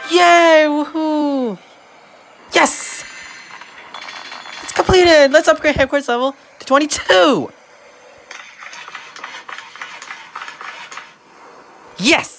Yay! Woohoo! Yes! It's completed! Let's upgrade headquarters level to 22! Yes!